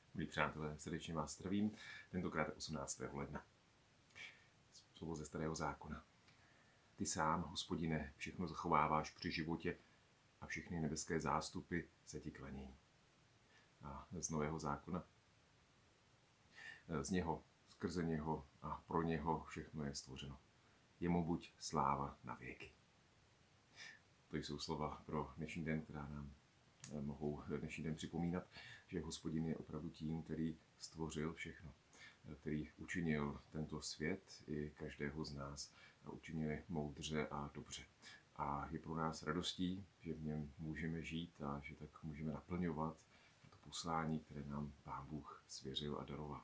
Milí přátelé, srdečně vás zdravím, tentokrát 18. ledna. Slovo ze Starého zákona. Ty sám, Hospodine, všechno zachováváš při životě a všechny nebeské zástupy se ti klanějí. A z Nového zákona. Z něho, skrze něho a pro něho všechno je stvořeno. Jemu buď sláva na věky. To jsou slova pro dnešní den, která nám mohou dnešní den připomínat, že Hospodin je opravdu tím, který stvořil všechno, který učinil tento svět i každého z nás a učinil je moudře a dobře. A je pro nás radostí, že v něm můžeme žít a že tak můžeme naplňovat to poslání, které nám Pán Bůh svěřil a daroval.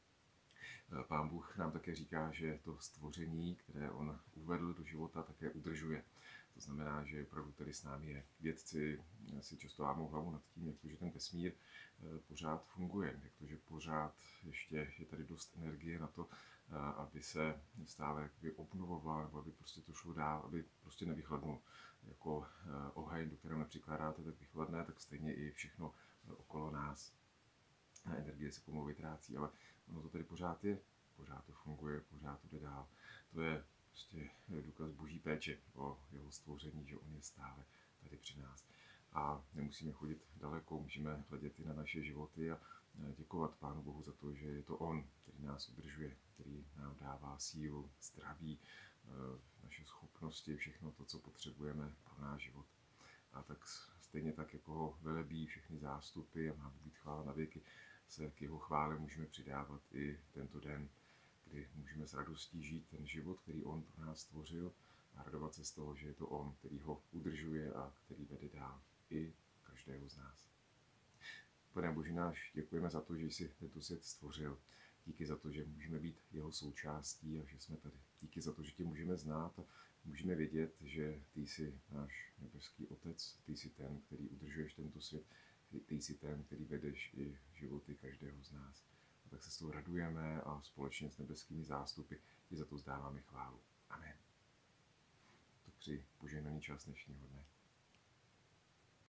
Pán Bůh nám také říká, že to stvoření, které on uvedl do života, také udržuje. To znamená, že opravdu tady s námi je. Vědci si často lámou hlavu nad tím, jak to, že ten vesmír pořád funguje, jak to, že pořád ještě je tady dost energie na to, aby se stále obnovoval, nebo aby prostě to šlo dál, aby prostě nevychladnul. Jako oheň, do kterého nepřikládáte, tak vychladne, tak stejně i všechno okolo nás. Energie se pomalu vytrácí, ale ono to tady pořád je, pořád to funguje, pořád to jde dál. To je prostě důkaz boží péče o jeho stvoření, že on je stále tady při nás. A nemusíme chodit daleko, můžeme hledět i na naše životy a děkovat Pánu Bohu za to, že je to on, který nás udržuje, který nám dává sílu, zdraví, naše schopnosti, všechno to, co potřebujeme pro náš život. A tak stejně tak, jako ho velebí všechny zástupy a má být chvála na věky, se k jeho chvále můžeme přidávat i tento den, kdy můžeme s radostí žít ten život, který on pro nás stvořil a radovat se z toho, že je to on, který ho udržuje a který vede dál i každého z nás. Pane Bože náš, děkujeme za to, že jsi tento svět stvořil. Díky za to, že můžeme být jeho součástí a že jsme tady. Díky za to, že tě můžeme znát a můžeme vědět, že ty jsi náš nebeský Otec, ty jsi ten, který udržuješ tento svět, ty jsi ten, který vedeš i životy každého z nás. A tak se s tou radujeme a společně s nebeskými zástupy ti za to vzdáváme chválu. Amen. Tak při požehnaný čas dnešního dne.